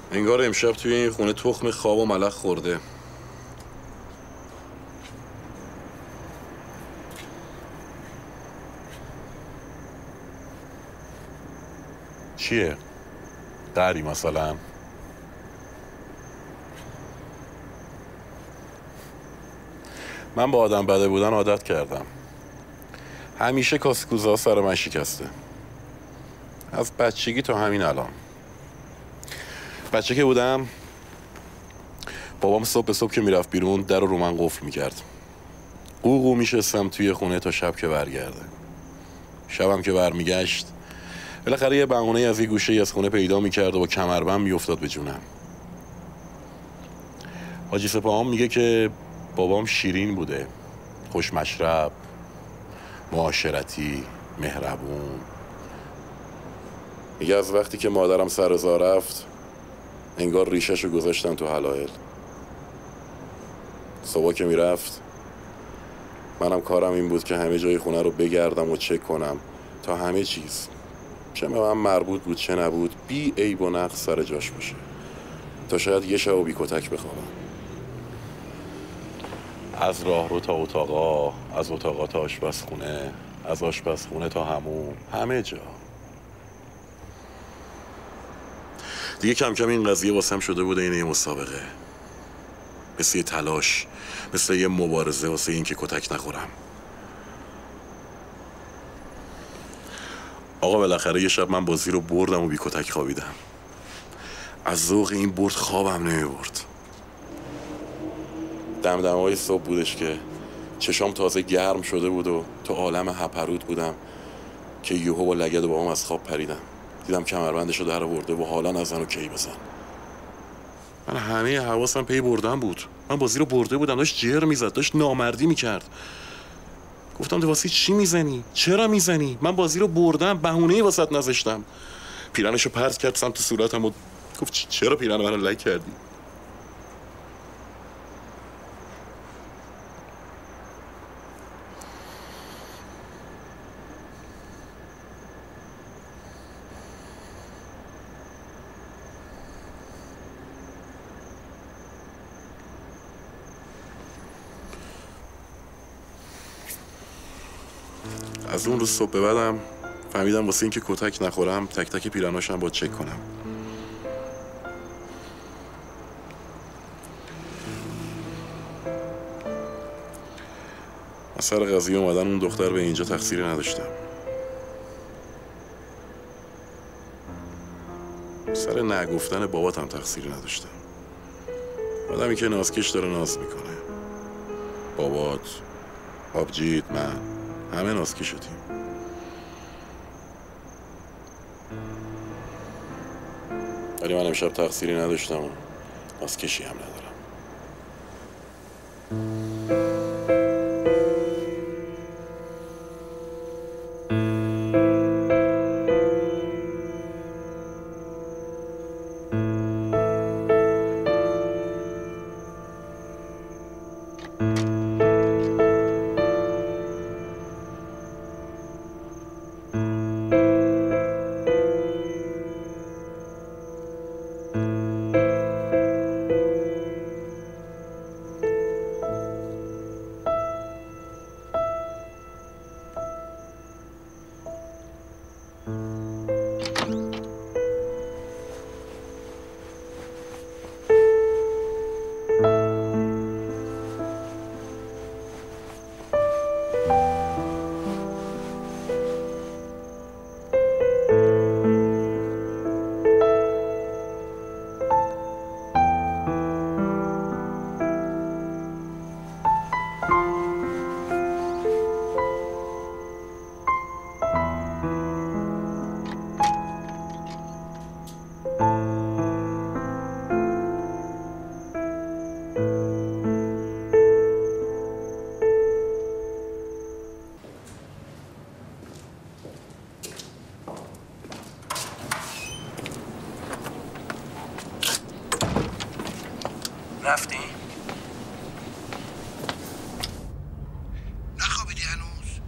انگار امشب توی این خونه تخم خواب و ملخ خورده. چیه؟ قری مثلا؟ من با آدم بده بودن عادت کردم. همیشه کاسکوزا سر من شکسته، از بچگی تا همین الان. بچه که بودم بابام صبح به صبح که میرفت بیرون در رو من قفل میکرد. قوقو میشستم توی خونه تا شب که برگرده. شبم که برمیگشت بالاخره یه بهونه از یه گوشه از خونه پیدا میکرد و با کمربند میافتاد به جونم. حاجی سپاهان میگه که بابام شیرین بوده، خوش مشرب، معاشرتی، مهربون. میگه از وقتی که مادرم سر راه رفت انگار ریشه‌شو گذاشتن تو حلایل. صبح که میرفت منم کارم این بود که همه جای خونه رو بگردم و چک کنم تا همه چیز چه به من مربوط بود چه نبود بی عیب و نقص سر جاش باشه، تا شاید یه شب بی کتک بخوابم. از راه رو تا اتاقا، از اتاقا تا آشپزخونه، از آشپزخونه تا حموم، همه جا. دیگه کم کم این قضیه واسم شده بود این یه مسابقه، مثل یه تلاش، مثل یه مبارزه واسه این که کتک نخورم. آقا بالاخره یه شب من بازی رو بردم و بی کتک خوابیدم. از ذوق این برد خوابم نمیبرد. دمدمای صبح بودش که چشام تازه گرم شده بود و تو عالم هپروت بودم که یهو با لگد با هم از خواب پریدم. دیدم کمربندشو در آورده و حالا نزن و کی بزن. من همه حواسم پی بردم بود. من بازی رو برده بودم، داشت جر میزد، داشت نامردی میکرد. گفتم تو واسه چی میزنی؟ چرا میزنی؟ من بازی رو بردم، بهونه‌ای واسط نذاشتم. پیرنشو پرت کرد سمت صورتم و گفت چرا پیرن منو لک کردی؟ از اون روز صبح به بعدم فهمیدم واسه این که کتک نخورم تک تک پیرناشم با چک کنم. از سر قضیه اومدن اون دختر به اینجا تقصیری نداشتم. سر نگفتن باباتم تقصیری نداشتم. آدمی که نازکش داره ناز میکنه. بابات، آبجیت، من همه نازکی شدیم. ولی من امشب تقصیری نداشتم و نازکشی هم ندارم. رفتی؟ نخوابیدی هنوز؟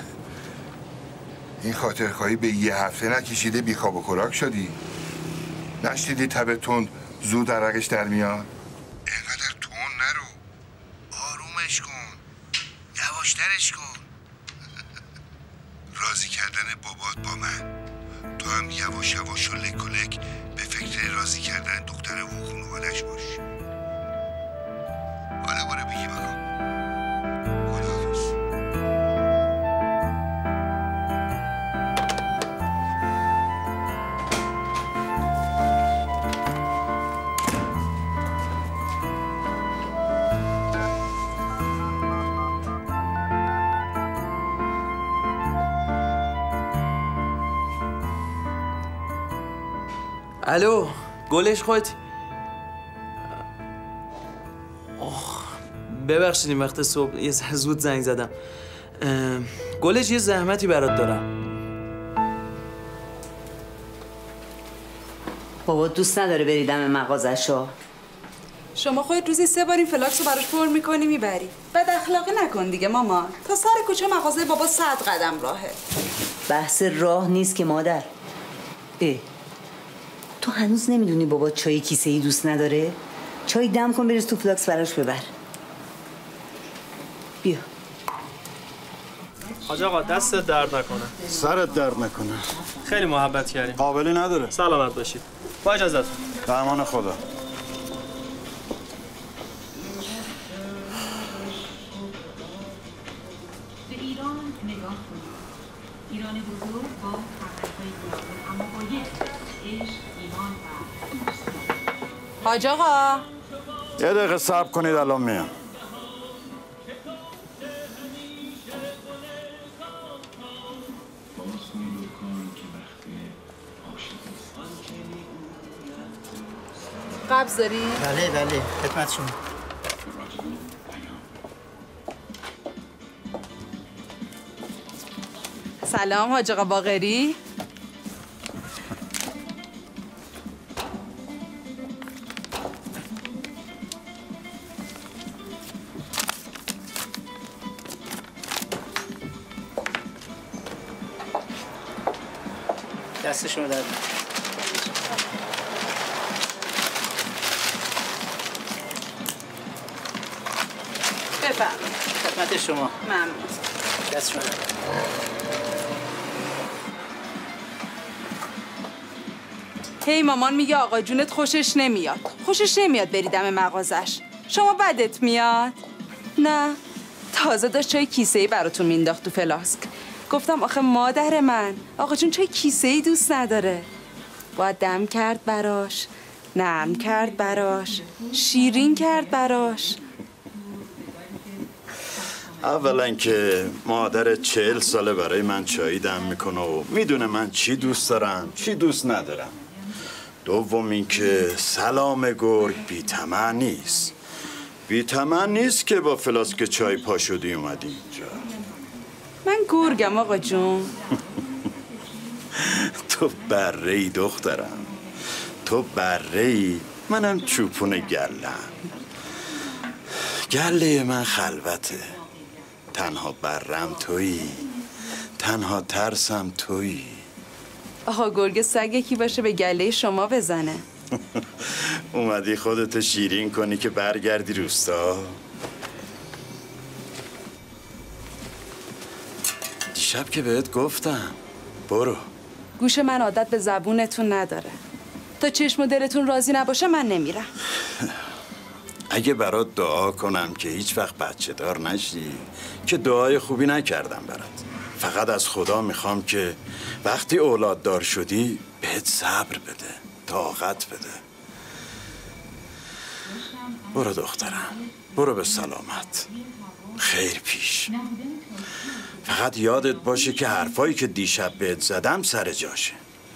این خاطرخواهی به یه هفته نکشیده بیخواب و خوراک شدی؟ نشنیدی تبتون زود عرقش در میاد؟ اینقدر تون نرو، آرومش کن، یواشترش کن. راضی کردن بابات با من، تو هم یواش یواش و لک و لک به فکر راضی کردن دختر و خانوادش باش. حالا برو بگی بکن. خداحافظ. الو گلش خودت. ببخشید این وقت صبح یه زود زنگ زدم. گلش یه زحمتی برات دارم. بابا دوست نداره بری دم مغازشو. شما خودت روزی 3 بار این فلاکس رو براش پر میکنی میبری. بد اخلاقی نکن دیگه مامان. تا سر کوچه مغازه بابا 100 قدم راهه. بحث راه نیست که مادر. تو هنوز نمیدونی بابا چای کیسه‌ای دوست نداره؟ چای دم کن بریز تو فلاکس براش ببر. بیا. حاج آقا دستت درد نکنه. سرت درد نکنه. خیلی محبت کردیم. قابلی نداره. سلامت باشید. با اجازهتون. به امان خدا. به ایران نگاه کنید. ایران بزرگ با فرهنگ‌های گوناگون اما با یک عشق، ایمان و حاج آقا یه دقیقه صبر کنید الان میام. قبض داری؟ بله خدمت شما. سلام حاج آقا باقری. دست شما درد. بفرمایید. خدمت شما. ممنون. دست شما درد. هی مامان میگه آقا جونت خوشش نمیاد بری دم مغازش. شما بدت میاد؟ نه. تازه داشت چای کیسه‌ای براتون مینداخت تو فلاسک. گفتم آخه مادر من آقا جون چای کیسه‌ای دوست نداره. باید دم کرد براش، نرم کرد براش، شیرین کرد براش. اولا که مادر 40 ساله برای من چایی دم میکنه و میدونه من چی دوست دارم چی دوست ندارم. دوم این که سلام گرگ بی طمع نیست. بی طمع نیست که با فلاسک چای پا شدی اومدی اینجا. من گرگم آقا جون. تو بره‌ای دخترم، تو بره‌ای، منم چوپون گلم. گله من خلوته، تنها برم تویی، تنها ترسم تویی. آقا گرگ سگ یکی باشه به گله شما بزنه. اومدی خودتو شیرین کنی که برگردی روستا. دیشب که بهت گفتم برو. گوش من عادت به زبونتون نداره. تا چشم و دلتون راضی نباشه من نمیرم. اگه برات دعا کنم که هیچ وقت بچه دار نشی که دعای خوبی نکردم برات. فقط از خدا میخوام که وقتی اولاد دار شدی بهت صبر بده، طاقت بده. برو دخترم، برو به سلامت. خیر پیش. فقط یادت باشه که حرفایی که دیشب بهت زدم سر جاشه.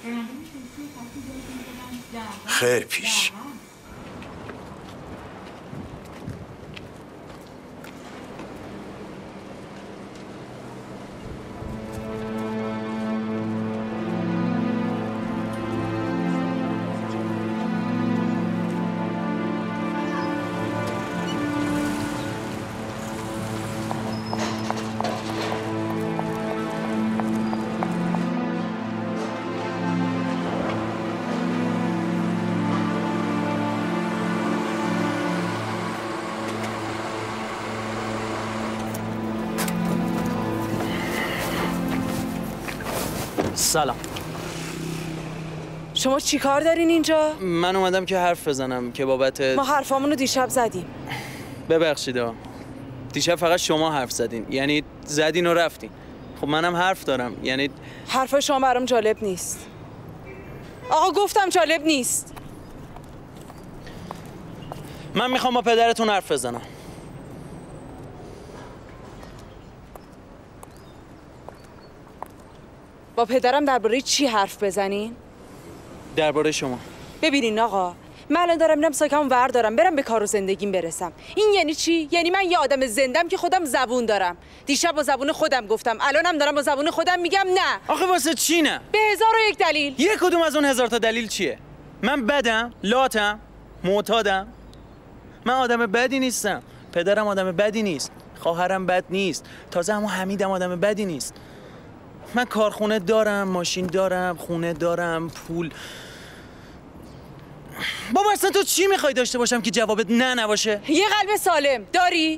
خیر پیش. سلام. شما چی کار دارین اینجا؟ من اومدم که حرف بزنم که بابت ما حرفامونو دیشب زدیم. ببخشید دیشب فقط شما حرف زدین، یعنی زدین و رفتین. خب منم حرف دارم، یعنی حرف شما برام جالب نیست. آقا گفتم جالب نیست. من میخوام با پدرتون حرف بزنم. با پدرم درباره چی حرف بزنین؟ درباره شما. ببینین آقا، من الان دارم میرم ساکمو وردارم برم به کار و زندگیم برسم. این یعنی چی؟ یعنی من یه آدم زندم که خودم زبون دارم. دیشب با زبون خودم گفتم، الانم دارم با زبون خودم میگم نه. آخه واسه چی نه؟ به 1001 دلیل. یک کدوم از اون 1000 تا دلیل چیه؟ من بدم، لاتم، معتادم. من آدم بدی نیستم. پدرم آدم بدی نیست. خواهرم بد نیست. تازه همون حمیدم آدم بدی نیست. من کارخونه دارم، ماشین دارم، خونه دارم، پول. بابا اصلا تو چی میخوای داشته باشم که جوابت نه نباشه؟ یه قلب سالم داری؟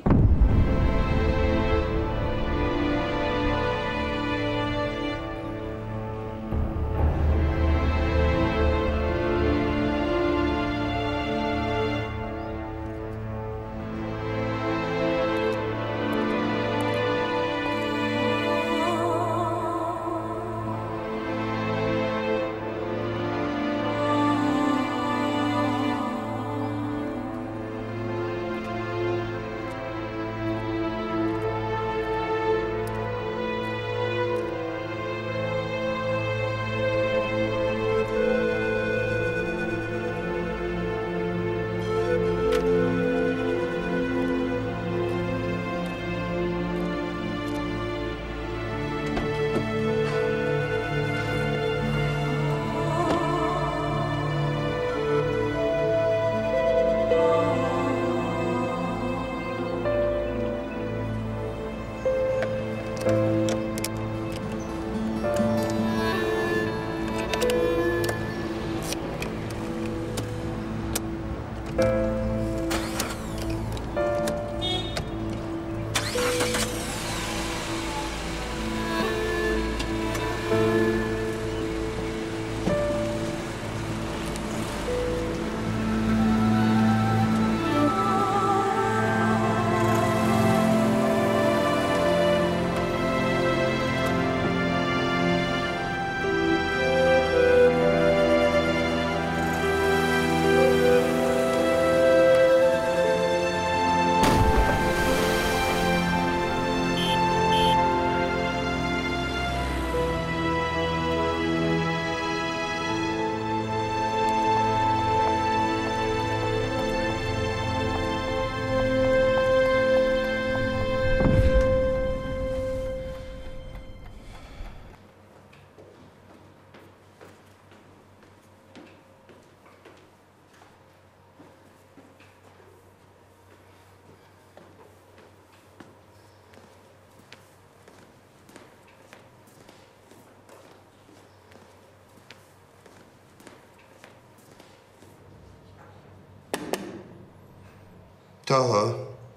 تاها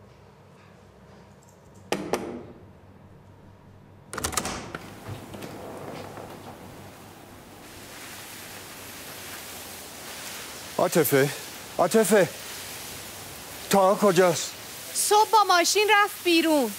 عاطفه تاها کجاست؟ صبح با ماشین رفت بیرون.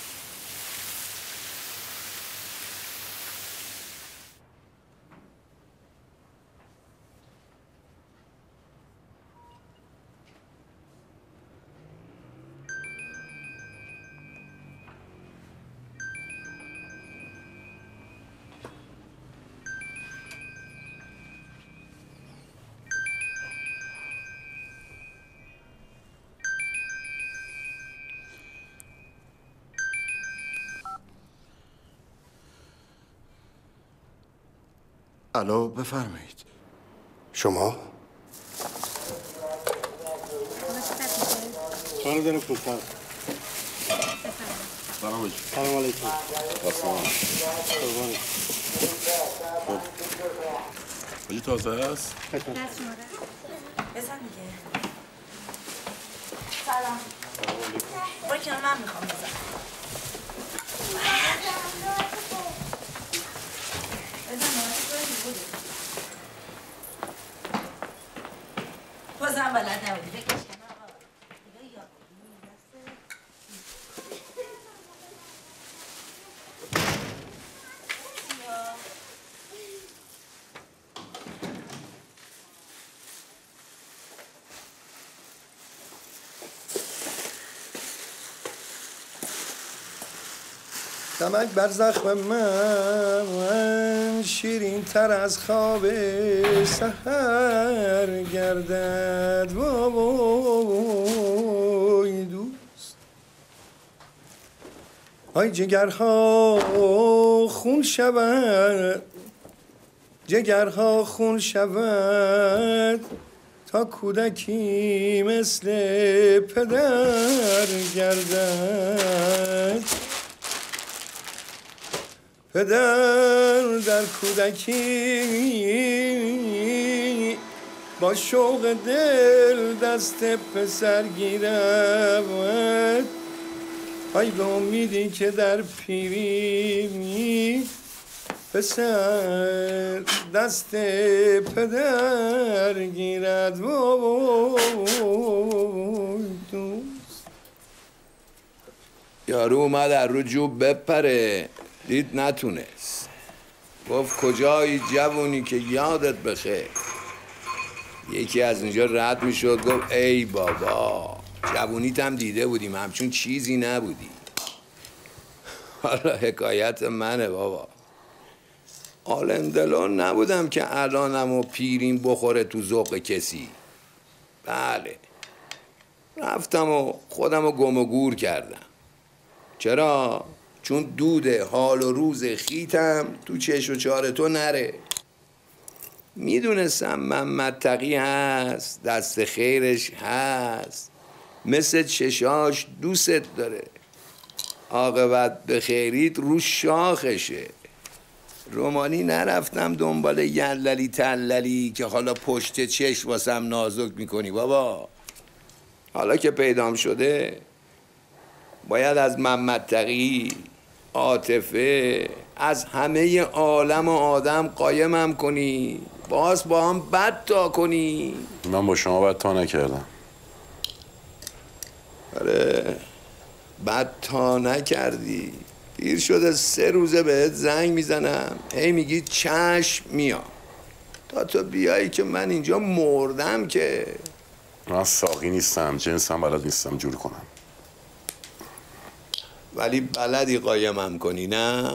الو بفرمایید. شما؟ سلام علیکم. سلام علیکم. خیلی تازه است؟ بزن دیگه. سلام. برو کنار من میخوام بزن. بزن بازم بلد نبودی بکش کنار آقا. دیگه یاد بگیری دسته. نمک بر زخم من شیرین تر از خواب سحر گردد وای دوست آی جگرها خون شود جگرها خون شود تا کودکی مثل پدر گردد پدر در کودکی با شوق دل دست پسر گیرد ای به امیدی که در پیری پسر دست پدر گیرد دوست یارو اومد در رو جوب بپره دید نتونست گفت کجایی جوونی که یادت بخیر یکی از اونجا رد میشد گفت ای بابا جوونیت هم دیده بودیم همچون چیزی نبودی حالا حکایت منه بابا آلندلون نبودم که الانم و پیرین بخوره تو ذوق کسی بله رفتم و خودم رو گم و گور کردم چرا؟ چون دود حال و روز خیتم تو چش و چار تو نره میدونستم محمد تقی هست دست خیرش هست مثل چشاش دوست داره عاقبت به خیریت رو شاخشه رومانی نرفتم دنبال یللی تللی که حالا پشت چش واسم نازک میکنی بابا حالا که پیدام شده باید از محمد تقی عاطفه از همه عالم و آدم قایمم کنی باز با هم بد تا کنی من با شما بد تا نکردم آره بد تا نکردی دیر شده 3 روزه بهت زنگ میزنم هی میگی چشم میام تا تو بیایی که من اینجا مردم که من ساقی نیستم جنسم بلد نیستم جور کنم ولی بلدی قایمم کنی نه؟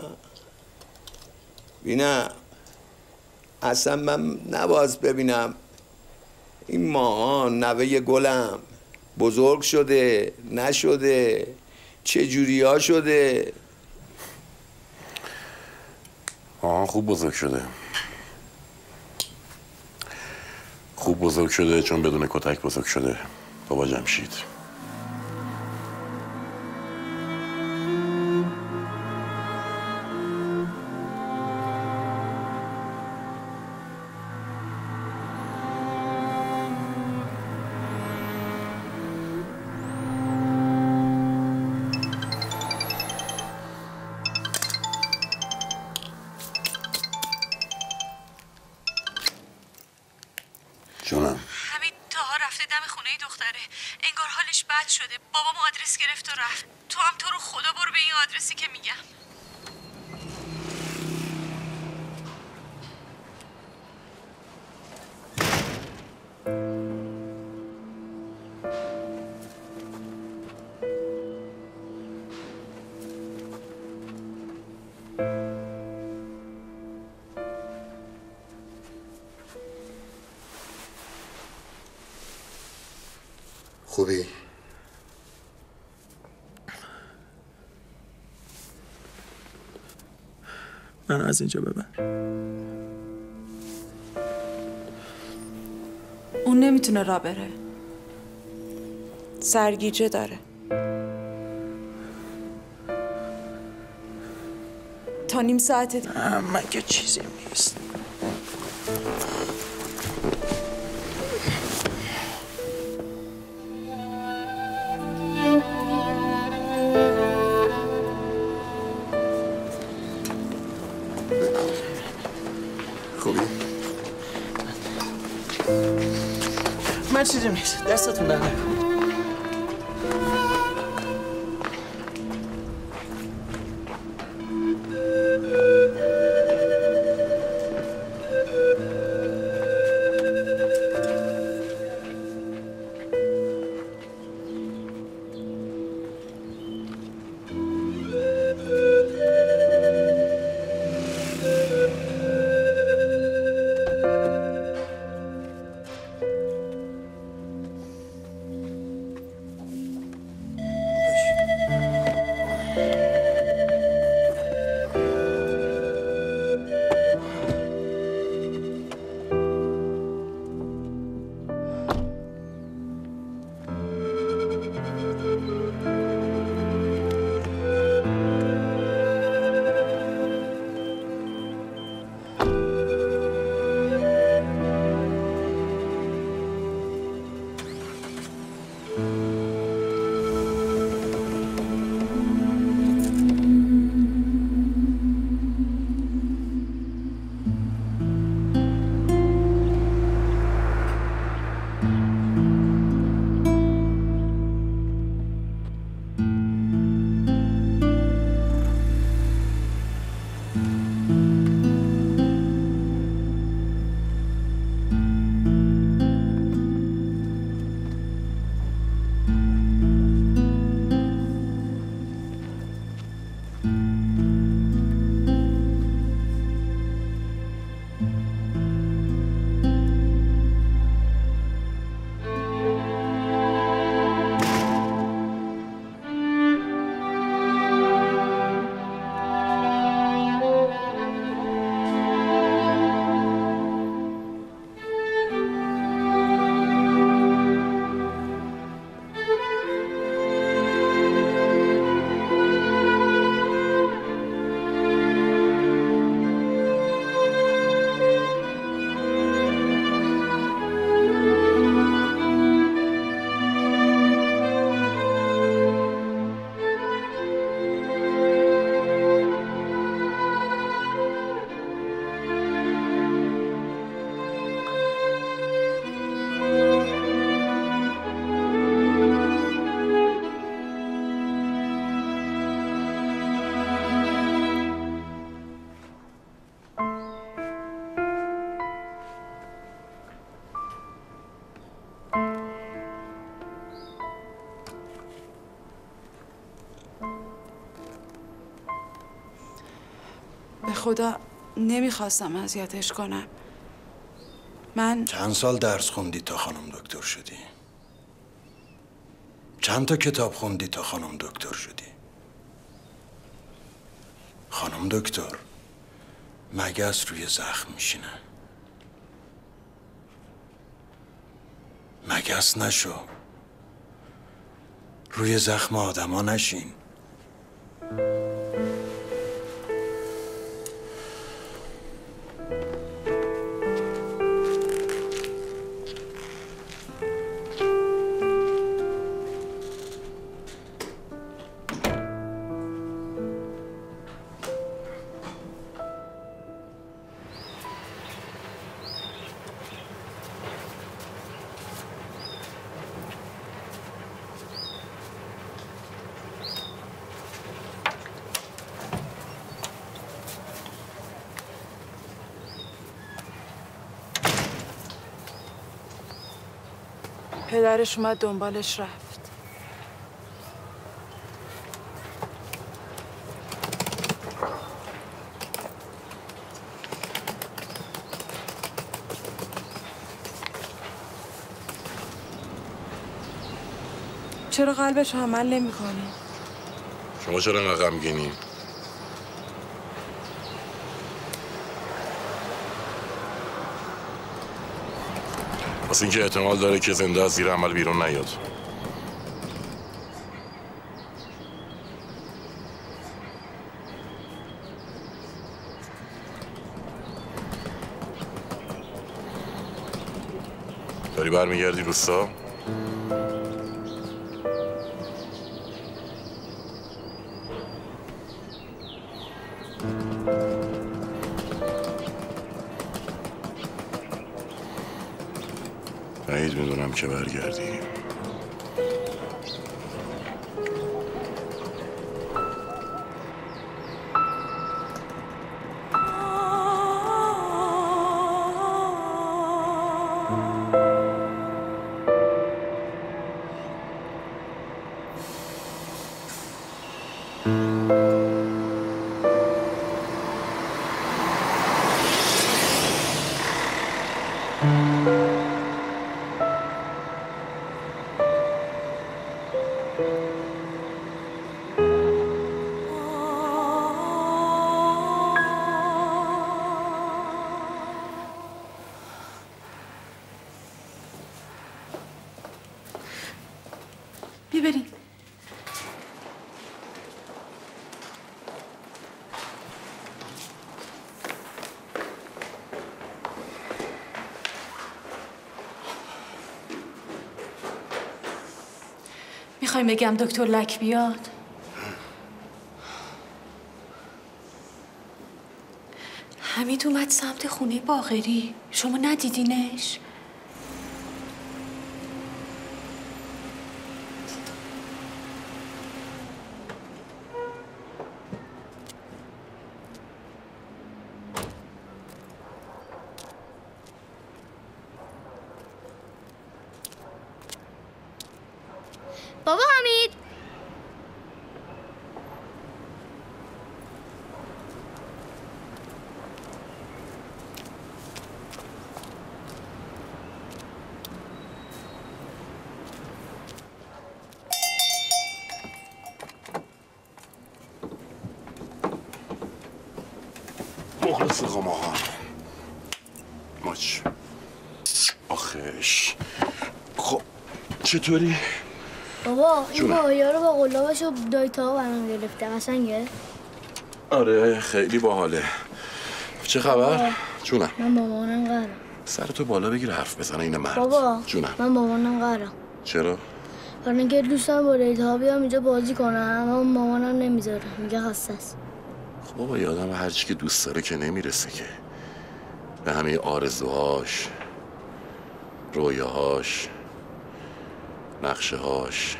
بینم اصلا من نباز ببینم این ماهان نوه گلم بزرگ شده نشده چه جوری ها شده خوب بزرگ شده خوب بزرگ شده چون بدون کتک بزرگ شده بابا جمشید جونم حمید تاها رفته دم خونه دختره انگار حالش بد شده بابام آدرس گرفت و رفت تو هم تو رو خدا برو به این آدرسی که میگم خوبی؟ من از اینجا ببر اون نمیتونه راه بره سرگیجه داره تا نیم ساعت من که چیزی نیست خوبی؟ من چیزی نیست، دستتون در نکنه. به خدا نمیخواستم اذیتش کنم. من چند سال درس خوندی تا خانم دکتر شدی؟ چند تا کتاب خوندی تا خانم دکتر شدی؟ خانم دکتر مگس روی زخم میشینه. مگس نشو، روی زخم آدما نشین. پدرش اومد دنبالش رفت. چرا قلبش عمل نمی‌کنه؟ شما چرا انقدر غمگینی؟ واسه اینکه احتمال داره که زنده از زیر عمل بیرون نیاد. داری برمیگردی روستا؟ بعید میدونم که برگردیم. بریم. میخوایم بگم دکتر لک بیاد؟ حمید اومد سمت خونه باقری. شما ندیدینش؟ بابا حمید مخلص آقا ماچ آخش. خب چطوری؟ بابا این باقیا رو با قلابش و دایتا برام گرفته. قشنگه؟ آره خیلی باحاله. چه خبر؟ جونم. من با مامانم قهرم. سرتو بالا بگیر حرف بزنه این مرد. بابا جونم. من با مامانم قهرم. چرا؟ برای اینکه دوستم با دیتا بیام اینجا بازی کنم اما مامانم نمیذاره. میگه خسته است. خب بابا یه آدم هر چی که دوست داره که نمیرسه که به همه آرزوهاش، رویاهاش، نقشه هاش.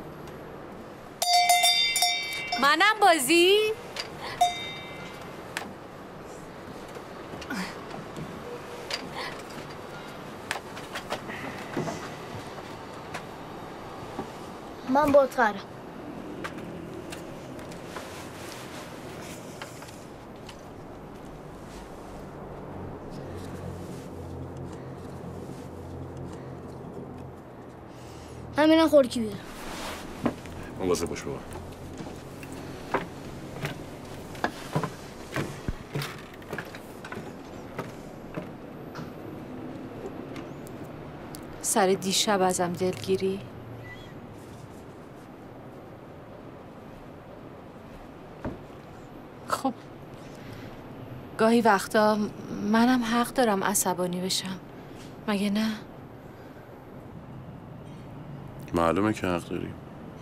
منم بازی؟ من با قهرم. همینم خورکی بیارم. مواظب باش بابا. سر دیشب ازم دلگیری؟ خب گاهی وقتا منم حق دارم عصبانی بشم، مگه نه؟ معلومه که حق داری.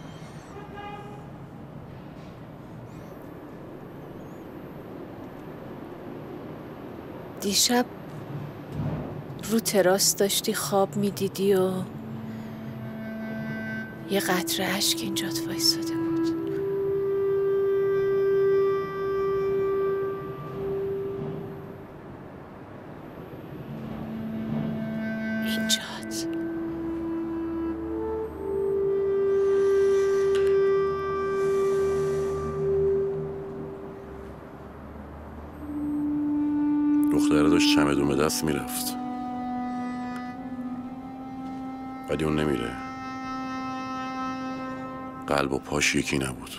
دیشب رو تراس داشتی خواب میدیدی و یه قطره اشک اینجات وایساده بود. اینجات. دختره داشت چمدون به دست میرفت ولی اون نمیره. قلب و پاش یکی نبود.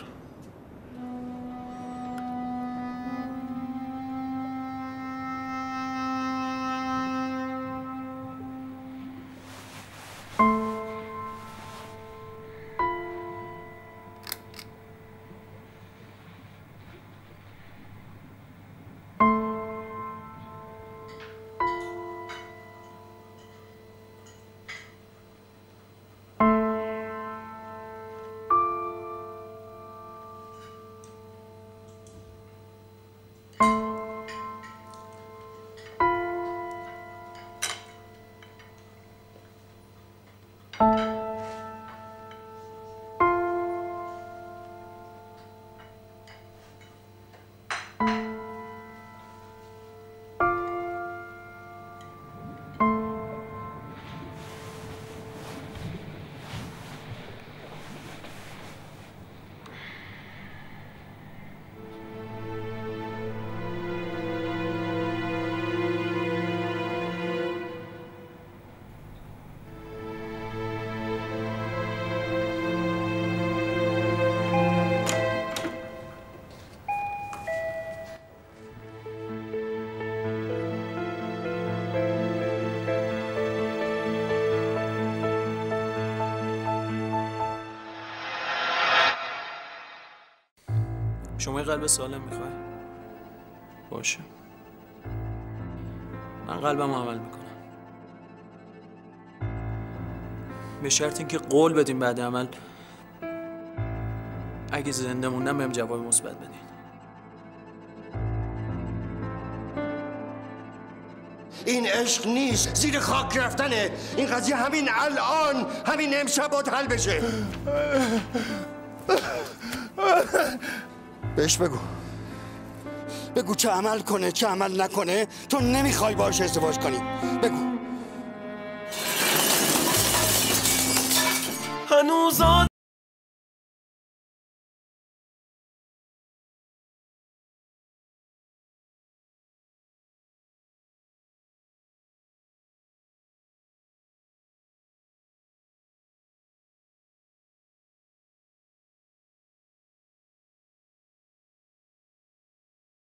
شما قلب سالم میخوای؟ باشه، من قلبم عمل میکنم، به شرط اینکه قول بدیم بعد عمل اگه زنده موندم بهم جواب مثبت بدین. این عشق نیست، زیر خاک رفتنه. این قضیه همین الان، همین امشب باید حل بشه. بهش بگو چه عمل کنه چه عمل نکنه. تو نمیخوای باهاش ازدواج کنی. بگو. هنوز